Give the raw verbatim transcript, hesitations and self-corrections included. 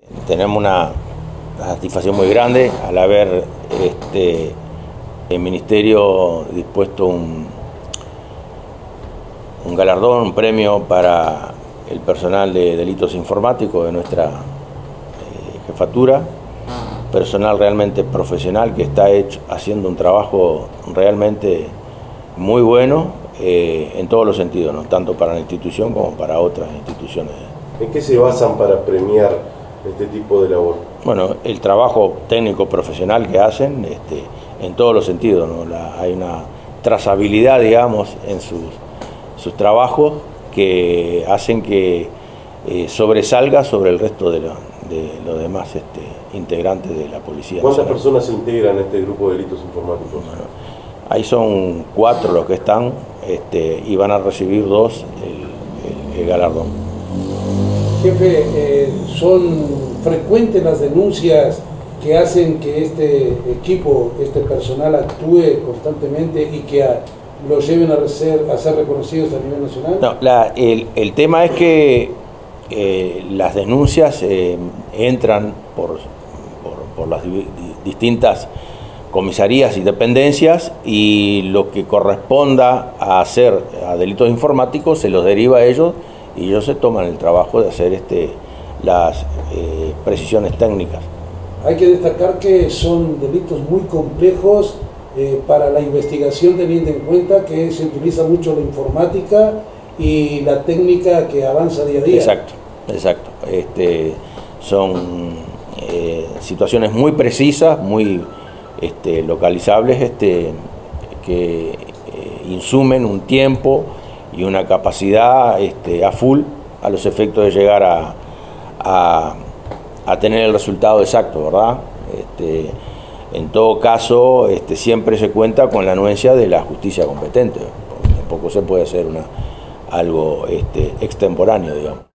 Tenemos una satisfacción muy grande al haber este, el Ministerio dispuesto un, un galardón, un premio para el personal de delitos informáticos de nuestra eh, jefatura, personal realmente profesional que está hecho, haciendo un trabajo realmente muy bueno eh, en todos los sentidos, ¿no? Tanto para la institución como para otras instituciones. ¿En qué se basan para premiar este tipo de labor? Bueno, el trabajo técnico profesional que hacen este, en todos los sentidos, ¿no? La, hay una trazabilidad, digamos, en sus, sus trabajos que hacen que eh, sobresalga sobre el resto de, la, de los demás este, integrantes de la Policía ¿Cuántas Nacional. personas se integran en este grupo de delitos informáticos? Bueno, ahí son cuatro los que están este, y van a recibir dos el, el, el galardón. Jefe, eh, ¿son frecuentes las denuncias que hacen que este equipo, este personal actúe constantemente y que a, los lleven a ser, a ser reconocidos a nivel nacional? No, la, el, el tema es que eh, las denuncias eh, entran por, por, por las di, distintas comisarías y dependencias y lo que corresponda a hacer a delitos informáticos se los deriva a ellos y ellos se toman el trabajo de hacer este, las eh, precisiones técnicas. Hay que destacar que son delitos muy complejos eh, para la investigación, teniendo en cuenta que se utiliza mucho la informática y la técnica que avanza día a día. Exacto, exacto. Este, son eh, situaciones muy precisas, muy este, localizables, este, que eh, insumen un tiempo y una capacidad este, a full a los efectos de llegar a, a, a tener el resultado exacto, ¿verdad? Este, en todo caso, este, siempre se cuenta con la anuencia de la justicia competente, tampoco se puede hacer una, algo este, extemporáneo, digamos.